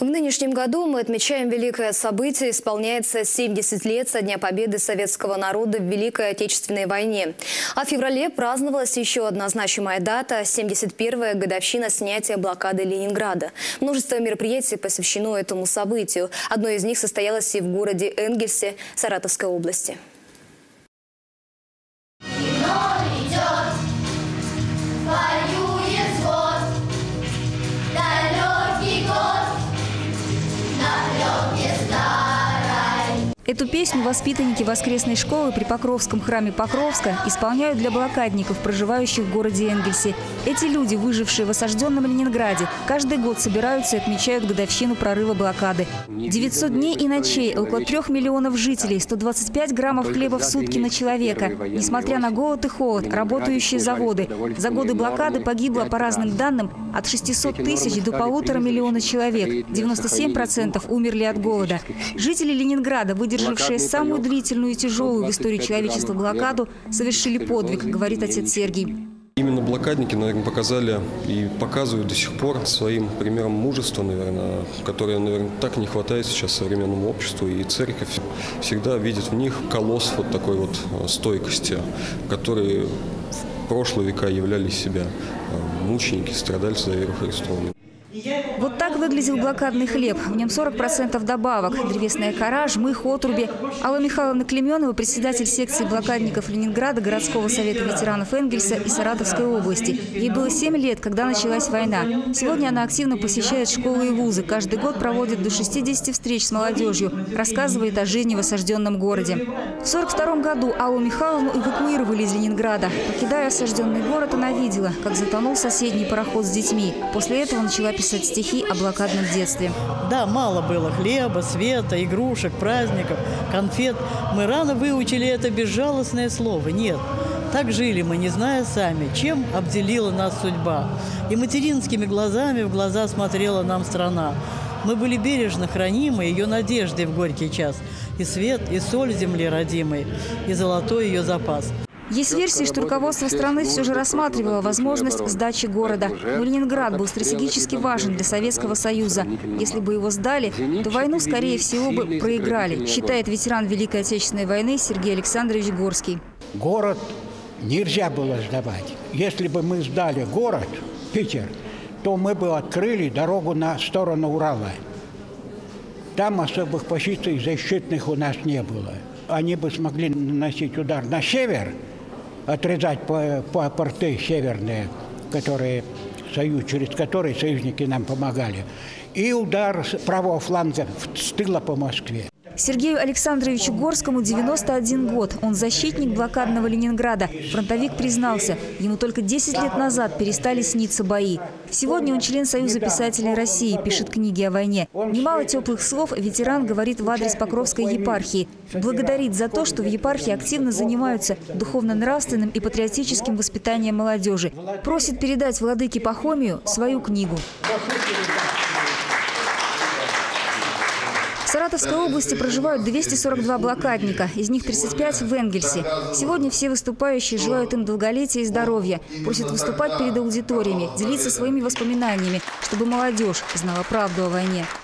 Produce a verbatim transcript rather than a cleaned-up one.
В нынешнем году мы отмечаем великое событие. Исполняется семьдесят лет со дня победы советского народа в Великой Отечественной войне. А в феврале праздновалась еще одна значимая дата – семьдесят первая годовщина снятия блокады Ленинграда. Множество мероприятий посвящено этому событию. Одно из них состоялось и в городе Энгельсе Саратовской области. Эту песню воспитанники воскресной школы при Покровском храме Покровска исполняют для блокадников, проживающих в городе Энгельсе. Эти люди, выжившие в осажденном Ленинграде, каждый год собираются и отмечают годовщину прорыва блокады. девятьсот дней и ночей, около трех миллионов жителей, сто двадцать пять граммов хлеба в сутки на человека. Несмотря на голод и холод, работающие заводы. За годы блокады погибло, по разным данным, от шестисот тысяч до полутора миллиона человек. девяносто семь процентов умерли от голода. Жители Ленинграда, выдержавшие самую длительную и тяжелую в истории человечества блокаду, совершили подвиг, говорит отец Сергий. Именно блокадники, наверное, показали и показывают до сих пор своим примером мужества, наверное, которое, наверное, так не хватает сейчас современному обществу. И церковь всегда видит в них колосс вот такой вот стойкости, которые в прошлые века являли себя мученики, страдальцы за веру Христову. Вот так выглядел блокадный хлеб. В нем сорок процентов добавок. Древесная кора, жмых, отруби. Алла Михайловна Клеменова, председатель секции блокадников Ленинграда, городского совета ветеранов Энгельса и Саратовской области. Ей было семь лет, когда началась война. Сегодня она активно посещает школы и вузы. Каждый год проводит до шестидесяти встреч с молодежью. Рассказывает о жизни в осажденном городе. В сорок втором году Аллу Михайловну эвакуировали из Ленинграда. Покидая осажденный город, она видела, как затонул соседний пароход с детьми. После этого начала писать стихи о блокадном детстве. Да, мало было хлеба, света, игрушек, праздников, конфет. Мы рано выучили это безжалостное слово «нет». Так жили мы, не зная сами, чем обделила нас судьба. И материнскими глазами в глаза смотрела нам страна. Мы были бережно хранимы ее надеждой в горький час. И свет, и соль земли родимой, и золотой ее запас. Есть версии, что руководство страны все же рассматривало возможность сдачи города. Но Ленинград был стратегически важен для Советского Союза. Если бы его сдали, то войну, скорее всего, бы проиграли, считает ветеран Великой Отечественной войны Сергей Александрович Горский. Город нельзя было сдавать. Если бы мы сдали город, Питер, то мы бы открыли дорогу на сторону Урала. Там особых позиций защитных у нас не было. Они бы смогли наносить удар на север, отрезать по, по порты северные, которые, союз, через которые союзники нам помогали, и удар с правого фланга с тыла по Москве. Сергею Александровичу Горскому девяносто один год. Он защитник блокадного Ленинграда. Фронтовик признался, ему только десять лет назад перестали сниться бои. Сегодня он член Союза писателей России, пишет книги о войне. Немало теплых слов ветеран говорит в адрес Покровской епархии. Благодарит за то, что в епархии активно занимаются духовно-нравственным и патриотическим воспитанием молодежи. Просит передать владыке Пахомию свою книгу. В Саратовской области проживают двести сорок два блокадника, из них тридцать пять в Энгельсе. Сегодня все выступающие желают им долголетия и здоровья, просят выступать перед аудиториями, делиться своими воспоминаниями, чтобы молодежь знала правду о войне.